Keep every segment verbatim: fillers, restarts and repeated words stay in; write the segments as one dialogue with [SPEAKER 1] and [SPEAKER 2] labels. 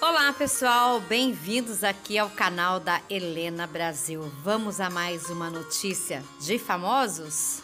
[SPEAKER 1] Olá pessoal, bem-vindos aqui ao canal da Helena Brasil. Vamos a mais uma notícia de famosos?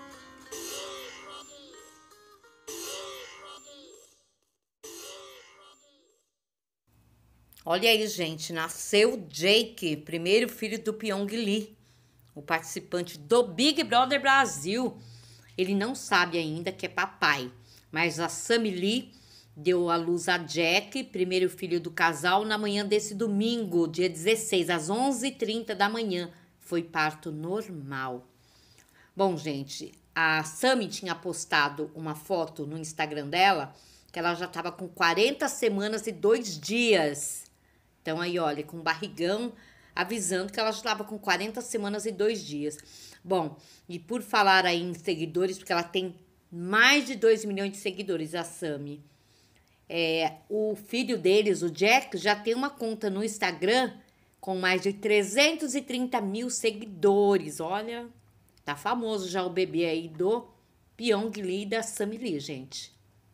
[SPEAKER 1] Olha aí, gente, nasceu Jake, primeiro filho do Pyong Lee, o participante do Big Brother Brasil. Ele não sabe ainda que é papai, mas a Sammy Lee deu à luz a Jack, primeiro filho do casal, na manhã desse domingo, dia dezesseis, às onze e trinta da manhã. Foi parto normal. Bom, gente, a Sammy tinha postado uma foto no Instagram dela, que ela já estava com quarenta semanas e dois dias. Então aí, olha, com barrigão, avisando que ela já estava com quarenta semanas e dois dias. Bom, e por falar aí em seguidores, porque ela tem mais de dois milhões de seguidores, a Sammy. É, o filho deles, o Jack, já tem uma conta no Instagram com mais de trezentos e trinta mil seguidores. Olha, tá famoso já o bebê aí do Pyong Lee e da Sammy Lee, gente.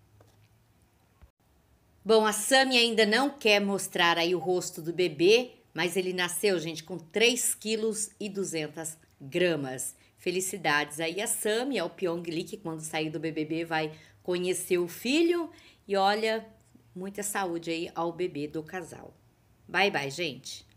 [SPEAKER 1] Bom, a Sammy ainda não quer mostrar aí o rosto do bebê, mas ele nasceu, gente, com três quilos e duzentas gramas. Felicidades aí a Sammy, ao Pyong Lee, que quando sair do B B B vai conhecer o filho. E olha, muita saúde aí ao bebê do casal. Bye, bye, gente.